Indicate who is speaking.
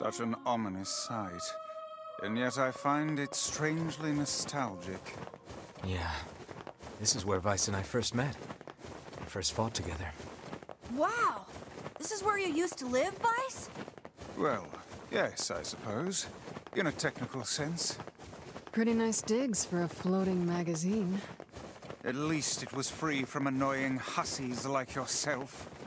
Speaker 1: Such an ominous sight. And yet I find it strangely nostalgic.
Speaker 2: Yeah. This is where Weiss and I first met. And first fought together.
Speaker 3: Wow! This is where you used to live, Weiss?
Speaker 1: Well, yes, I suppose. In a technical sense.
Speaker 4: Pretty nice digs for a floating magazine.
Speaker 1: At least it was free from annoying hussies like yourself.